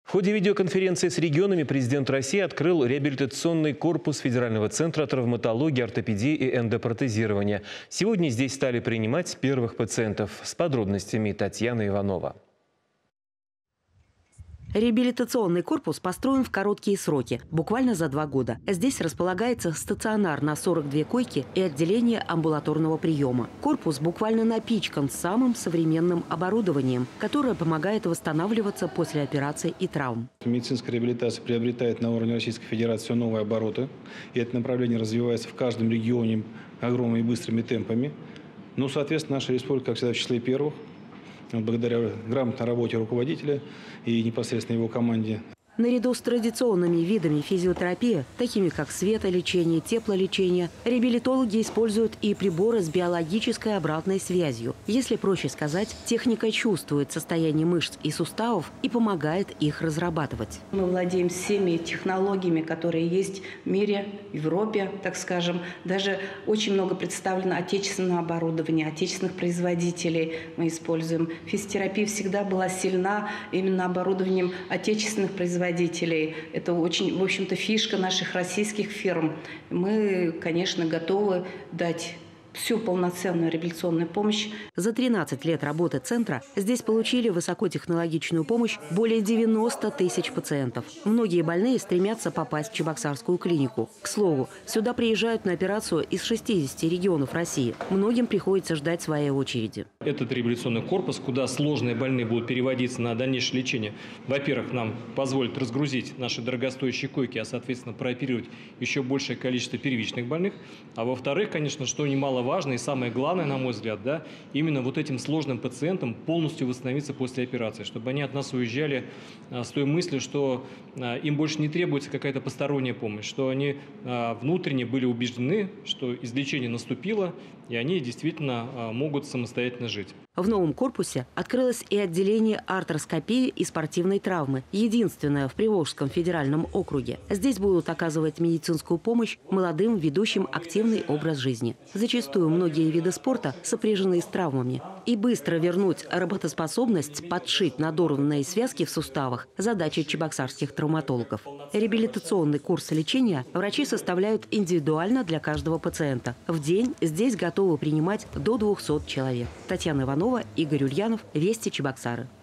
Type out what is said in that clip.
В ходе видеоконференции с регионами президент России открыл реабилитационный корпус Федерального центра травматологии, ортопедии и эндопротезирования. Сегодня здесь стали принимать первых пациентов. С подробностями Татьяна Иванова. Реабилитационный корпус построен в короткие сроки, буквально за 2 года. Здесь располагается стационар на 42 койки и отделение амбулаторного приема. Корпус буквально напичкан самым современным оборудованием, которое помогает восстанавливаться после операций и травм. Медицинская реабилитация приобретает на уровне Российской Федерации все новые обороты. И это направление развивается в каждом регионе огромными и быстрыми темпами. Ну, соответственно, наша республика, как всегда, в числе первых. Благодаря грамотной работе руководителя и непосредственно его команде. Наряду с традиционными видами физиотерапии, такими как светолечение, теплолечение, реабилитологи используют и приборы с биологической обратной связью. Если проще сказать, техника чувствует состояние мышц и суставов и помогает их разрабатывать. Мы владеем всеми технологиями, которые есть в мире, в Европе, так скажем. Даже очень много представлено отечественного оборудования, отечественных производителей мы используем. Физиотерапия всегда была сильна именно оборудованием отечественных производителей. Это очень, в общем-то, фишка наших российских фирм. Мы, конечно, готовы дать всю полноценную реабилитационную помощь. За 13 лет работы центра здесь получили высокотехнологичную помощь более 90 тысяч пациентов. Многие больные стремятся попасть в Чебоксарскую клинику. К слову, сюда приезжают на операцию из 60 регионов России. Многим приходится ждать своей очереди. Этот реабилитационный корпус, куда сложные больные будут переводиться на дальнейшее лечение, во-первых, нам позволит разгрузить наши дорогостоящие койки, а, соответственно, прооперировать еще большее количество первичных больных. А во-вторых, конечно, что немаловажно и самое главное, на мой взгляд, да, именно вот этим сложным пациентам полностью восстановиться после операции, чтобы они от нас уезжали с той мыслью, что им больше не требуется какая-то посторонняя помощь, что они внутренне были убеждены, что излечение наступило, и они действительно могут самостоятельно жить. В новом корпусе открылось и отделение артроскопии и спортивной травмы, единственное в Приволжском федеральном округе. Здесь будут оказывать медицинскую помощь молодым, ведущим активный образ жизни. Зачастую многие виды спорта сопряжены с травмами. И быстро вернуть работоспособность, подшить надорванные связки в суставах – задача чебоксарских травматологов. Реабилитационный курс лечения врачи составляют индивидуально для каждого пациента. В день здесь готовы принимать до 200 человек. Татьяна Иванова, Игорь Ульянов, Вести, Чебоксары.